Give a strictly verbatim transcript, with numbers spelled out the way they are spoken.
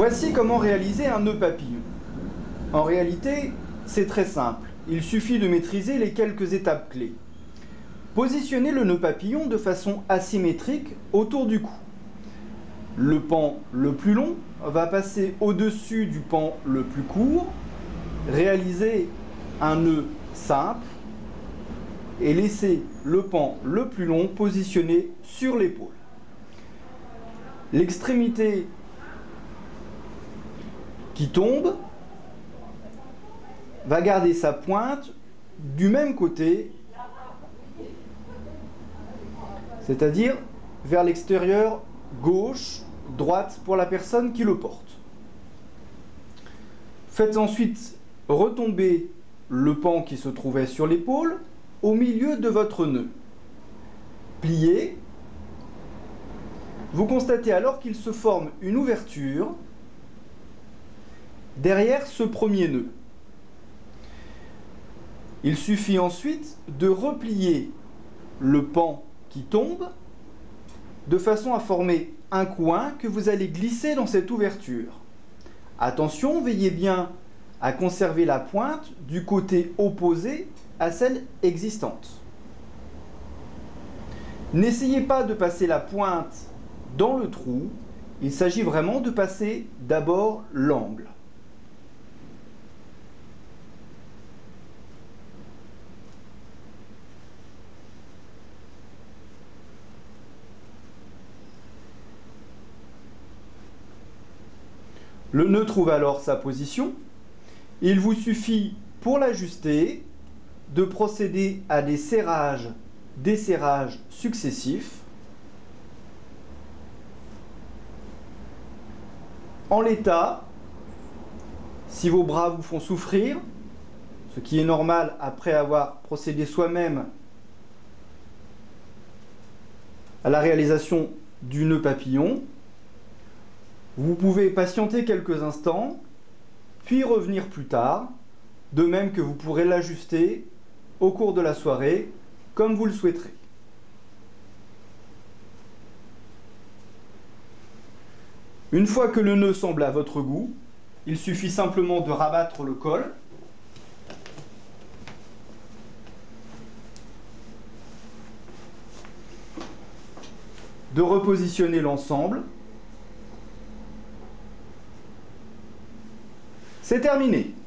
Voici comment réaliser un nœud papillon. En réalité, c'est très simple. Il suffit de maîtriser les quelques étapes clés. Positionnez le nœud papillon de façon asymétrique autour du cou. Le pan le plus long va passer au-dessus du pan le plus court. Réalisez un nœud simple et laissez le pan le plus long positionné sur l'épaule. L'extrémité qui tombe va garder sa pointe du même côté, c'est-à-dire vers l'extérieur gauche, droite pour la personne qui le porte. Faites ensuite retomber le pan qui se trouvait sur l'épaule au milieu de votre nœud. Pliez. Vous constatez alors qu'il se forme une ouverture derrière ce premier nœud. Il suffit ensuite de replier le pan qui tombe de façon à former un coin que vous allez glisser dans cette ouverture. Attention, veillez bien à conserver la pointe du côté opposé à celle existante. N'essayez pas de passer la pointe dans le trou, il s'agit vraiment de passer d'abord l'angle. Le nœud trouve alors sa position. Il vous suffit, pour l'ajuster, de procéder à des serrages, desserrages successifs. En l'état, si vos bras vous font souffrir, ce qui est normal après avoir procédé soi-même à la réalisation du nœud papillon, vous pouvez patienter quelques instants, puis revenir plus tard, de même que vous pourrez l'ajuster au cours de la soirée, comme vous le souhaiterez. Une fois que le nœud semble à votre goût, il suffit simplement de rabattre le col, de repositionner l'ensemble. C'est terminé.